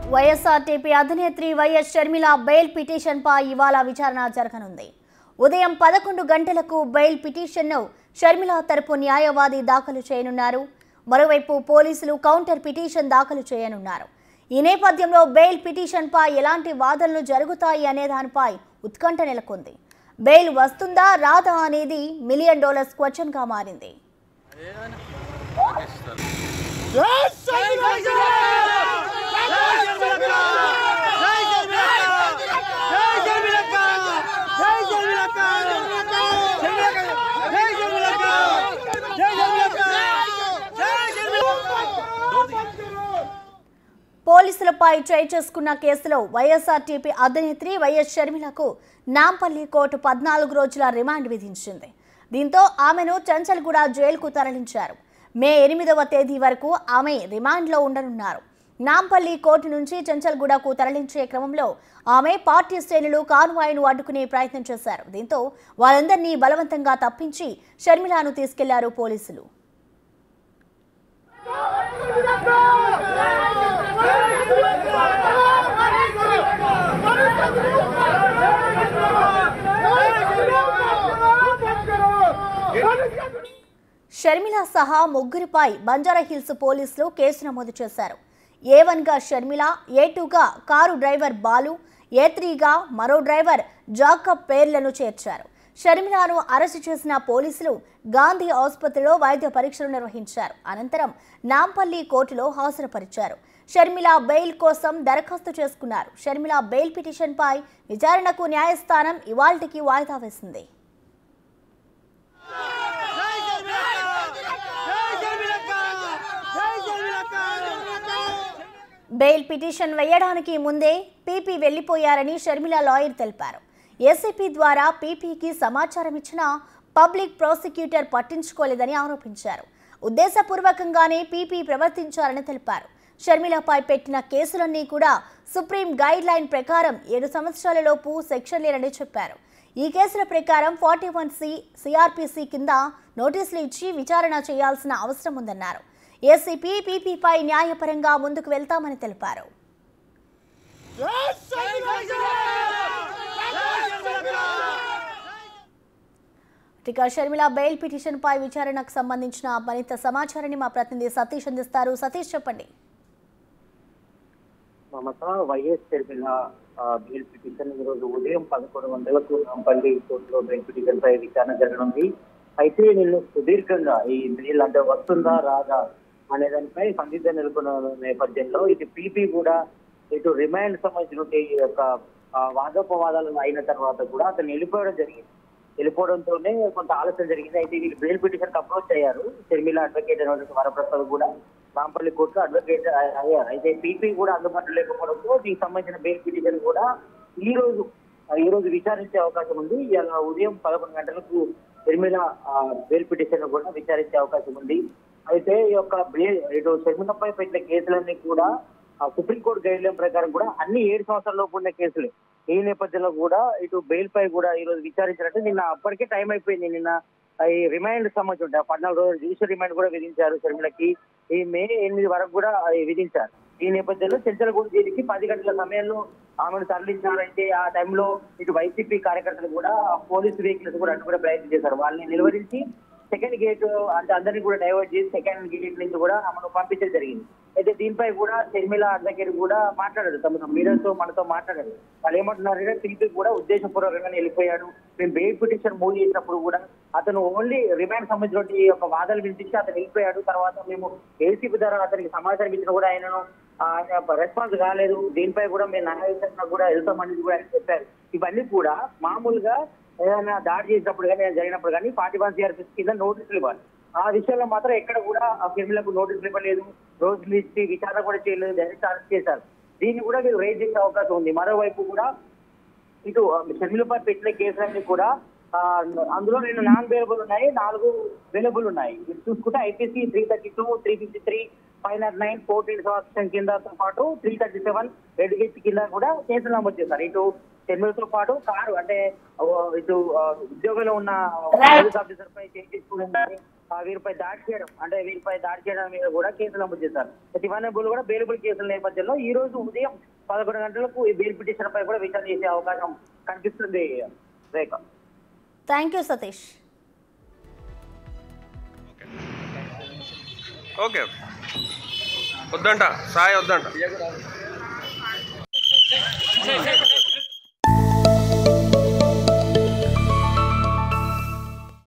YSRTP అధినేత్రి YS Sharmila bail petition పై ఇవాళ విచారణ జరగనుంది. ఉదయం 11 గంటలకు బెయిల్ పిటిషన్ను షర్మిల తరపు న్యాయవాది దాఖలు చేయనున్నారు. మరోవైపు పోలీసులు కౌంటర్ పిటిషన్ దాఖలు చేయనున్నారు. ఈ నేపథ్యంలో బెయిల్ పిటిషన్ పై ఎలాంటి వాదనలు జరుగుతాయి అనే దానిపై ఉత్కంఠ నెలకొంది. బెయిల్ వస్తుందా రాదా అనేది $1 మిలియన్ క్వశ్చన్ గా మారింది. పోలీసులపై చేయి చేసుకున్న కేసులో వైఎస్ఆర్టీపీ అధినేత్రి వైఎస్ షర్మిలకు నాంపల్లి కోర్టు 14 రోజుల రిమాండ్ విధించింది. దీంతో ఆమెను చంచల్గూడ జైలుకు తరలించారు. మే 8వ తేదీ వరకు ఆమె రిమాండ్లో ఉండనున్నారు. నాంపల్లి కోర్టు నుంచి చంచల్గూడకు తరలించే క్రమంలో ఆమె పార్టీ శ్రేణులు కాన్వాయ్ను అడ్డుకునే ప్రయత్నం చేశారు. దీంతో వారందరినీ బలవంతంగా తప్పించి షర్మిలను తీసుకెళ్లారు పోలీసులు. షర్మిల సహా ముగ్గురిపై బంజారాహిల్స్ పోలీసులు కేసు నమోదు చేశారు. A1గా షర్మిల, A2గా కారు డ్రైవర్ బాలు, A3గా మరో డ్రైవర్ జాకబ్ పేర్లను చేర్చారు. షర్మిలను అరెస్టు చేసిన పోలీసులు గాంధీ ఆసుపత్రిలో వైద్య పరీక్షలు నిర్వహించారు. అనంతరం నాంపల్లి కోర్టులో హాజరుపరిచారు. షర్మిల బెయిల్ కోసం దరఖాస్తు చేసుకున్నారు. షర్మిల బెయిల్ పిటిషన్పై విచారణకు న్యాయస్థానం ఇవాల్టికి వాయిదా వేసింది. బెయిల్ పిటిషన్ వేయడానికి ముందే పీపీ వెళ్లిపోయారని షర్మిల లాయర్ తెలిపారు. ఏసీపీ ద్వారా పీపీకి సమాచారం ఇచ్చినా పబ్లిక్ ప్రాసిక్యూటర్ పట్టించుకోలేదని ఆరోపించారు. ఉద్దేశపూర్వకంగానే పీపీ ప్రవర్తించారని తెలిపారు. షర్మిలపై పెట్టిన కేసులన్నీ కూడా సుప్రీం గైడ్ లైన్ ప్రకారం 7 సంవత్సరాలలోపు సెక్షన్లేనని చెప్పారు. ఈ కేసుల ప్రకారం 41C సిఆర్పిసి కింద నోటీసులు ఇచ్చి విచారణ చేయాల్సిన అవసరం ఉందన్నారు. ఏసీపీ పీపీపై న్యాయపరంగా ముందుకు వెళ్తామని తెలిపారు. ఇక షర్మిల బెయిల్ పిటిషన్ పై విచారణకు సంబంధించిన మరింత సమాచారాన్ని మా ప్రతినిధి సతీష్ అందిస్తారు. సతీష్, చెప్పండి. వైఎస్ షర్మిల బెయిల్ పిటిషన్ ఈ రోజు ఉదయం 11 గంటలకు నాంపల్లి కోర్టులో బెయిల్ పిటిషన్ పై విచారణ జరగనుంది. అయితే నిన్ను సుదీర్ఘంగా ఈ బెయిల్ అంటే వస్తుందా రాదా అనే దానిపై సందిగ్ధం నెలకొన్న నేపథ్యంలో ఇటు పీపీ కూడా ఇటు రిమాండ్ సంబంధించిన యొక్క వాదోపవాదాలు అయిన తర్వాత కూడా అతను వెళ్ళిపోవడంతోనే కొంత ఆలస్యం జరిగింది. అయితే వీళ్ళు బెయిల్ పిటిషన్ అప్రోచ్ అయ్యారు. షర్మిల అడ్వకేట్ అయినటువంటి వరప్రసాద్ కూడా నాంపల్లి కోర్టులో అడ్వకేట్ అయ్యారు. అయితే పీపీ కూడా అందుబాటులో లేకపోవడంతో దీనికి సంబంధించిన బెయిల్ పిటిషన్ కూడా ఈ రోజు విచారించే అవకాశం ఉంది. ఇలా ఉదయం 11 గంటలకు షర్మిల బెయిల్ పిటిషన్ కూడా విచారించే అవకాశం ఉంది. అయితే ఈ యొక్క ఇటు షర్మిలపై పెట్టిన కేసులన్నీ కూడా సుప్రీంకోర్టు గైడ్ లైన్ ప్రకారం కూడా అన్ని 7 సంవత్సరాలలోపు ఉన్న కేసులే. ఈ నేపథ్యంలో కూడా ఇటు బెయిల్ పై కూడా ఈ రోజు విచారించారంటే నిన్న అప్పటికే టైం అయిపోయింది. నిన్న ఈ రిమాండ్ సంబంధించి 14 రోజులు జ్యుడిషియల్ రిమాండ్ కూడా విధించారు షర్మిలకి. ఈ మే 8 వరకు కూడా విధించారు. ఈ నేపథ్యంలో చంచల్గూడ జైలుకి 10 గంటల సమయంలో ఆమెను తరలించారు. అయితే ఆ టైంలో ఇటు వైసీపీ కార్యకర్తలు కూడా పోలీసు వెహికల్స్ కూడా అడ్డుకునే ప్రయత్నం చేశారు. వాళ్ళని నిలువరించి సెకండ్ గేట్ అంటే అందరినీ కూడా డైవర్ట్ చేసి సెకండ్ గేట్ నుంచి కూడా ఆమెను పంపించడం జరిగింది. అయితే దీనిపై కూడా షర్మిల అడ్వకేట్ కూడా మాట్లాడారు. తమ మీడియాతో మనతో మాట్లాడారు. వాళ్ళు ఏమంటున్నారంటే పీపీ కూడా ఉద్దేశపూర్వకంగానే వెళ్ళిపోయాడు. మేము బెయిల్ పిటిషన్ మూవ్ చేసినప్పుడు కూడా అతను ఓన్లీ రిమాండ్ సంబంధించిన ఒక వాదనలు వినిపించి అతను వెళ్ళిపోయాడు. తర్వాత మేము ఏసీపీ ద్వారా అతనికి సమాచారం ఇచ్చినా కూడా ఆయనను రెస్పాన్స్ కాలేదు. దీనిపై కూడా మేము న్యాయస్థానం కూడా వెళ్తామని కూడా ఆయన చెప్పారు. ఇవన్నీ కూడా మామూలుగా ఏదైనా దాడి చేసినప్పుడు కానీ జరిగినప్పుడు కానీ 41 సిఆర్పిసి కింద నోటీసులు ఇవ్వాలి. ఆ విషయంలో మాత్రం ఎక్కడ కూడా ఆ షర్మిలకు నోటీసులు ఇవ్వలేదు. రోజులు ఇచ్చి విచారణ కూడా చేయలేదు. డైరెక్ట్ అరెస్ట్ చేశారు. దీన్ని కూడా మీరు రేజ్ చేసే అవకాశం ఉంది. మరోవైపు కూడా ఇటు షర్మిలపై పెట్టిన కేసులన్నీ కూడా అందులో 2 నాన్ అవైలబుల్ ఉన్నాయి, 4 అవైలబుల్ ఉన్నాయి. మీరు చూసుకుంటే ఐపీసీ 332, 353, 509, 14 సంవత్సరం కిందతో పాటు 337 రెడ్ గేట్ కింద కూడా కేసులు నమోదు చేశారు. ఇటు షర్మిలతో పాటు కారు అంటే ఇటు ఉద్యోగంలో ఉన్న పోలీస్ ఆఫీసర్ పై చేసి తీసుకుని వీరిపై దాడి చేయడం మీద కూడా కేసులు నమోదు చేశారు. ఇవన్నీ కూడా బెయిలబుల్ కేసుల నేపథ్యంలో ఈ రోజు ఉదయం 11 గంటలకు ఈ బెయిల్ పిటిషన్ పై కూడా విచారణ చేసే అవకాశం కనిపిస్తుంది. Rekha, thank you Satish. Okay, వద్దంట సాయి వద్దంట.